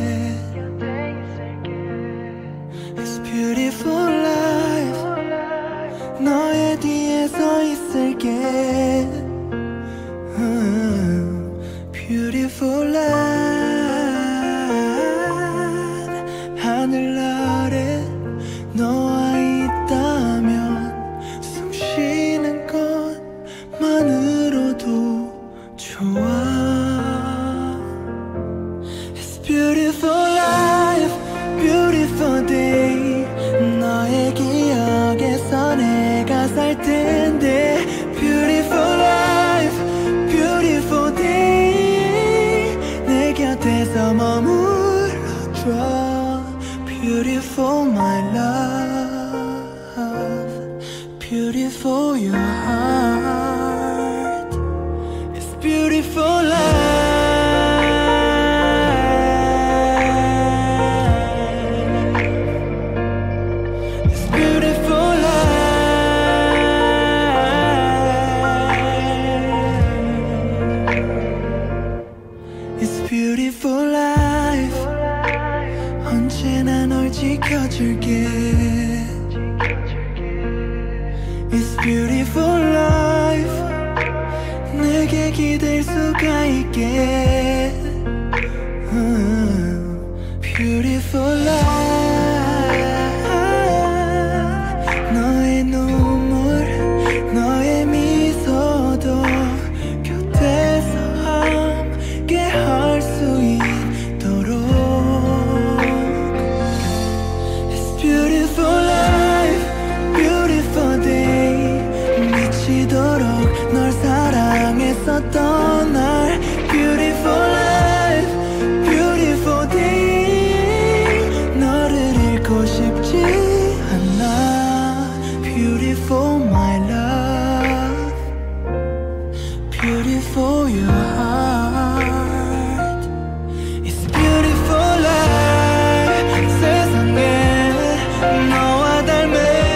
It's beautiful life. 너의 뒤에 서 있을게. Beautiful life. 하늘 아래 너와 있다면 숨 쉬는 것만으로도 좋아. It's beautiful life, beautiful day. 너의 기억에서 내가 살 텐데. Beautiful life, beautiful day. 내 곁에서 머물러줘. Beautiful my love, beautiful your heart. It's beautiful life. It's beautiful life. It's beautiful life. 언제나 널 지켜줄게. It's beautiful life. 내게 기댈 수가 있게. Beautiful life. 너의 눈물, 너의 미소도 곁에서 함께 할 수 있도록. Beautiful life, beautiful day. 미치도록 널 사랑했었던 날. Beautiful life, beautiful day. 너를 잃고 싶지 않아. Beautiful my love, beautiful your heart. It's beautiful life. 세상에 너와 닮은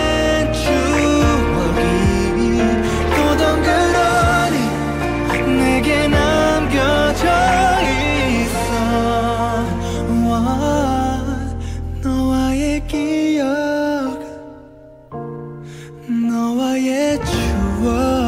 추억이 또 덩그러니 내게 남겨져 있어. 너와의 기억, 너와의 추억.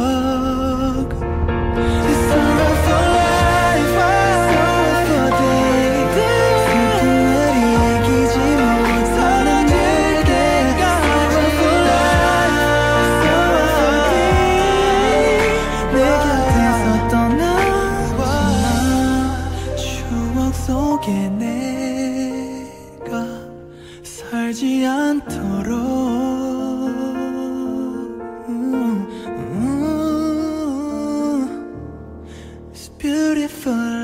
It's all for life, all for day. 슬픈 날 이기지 못하는 내게. All for life, all for day. 내 곁에서 떠나와 추억 속에 내가 살지 않도록. It's beautiful.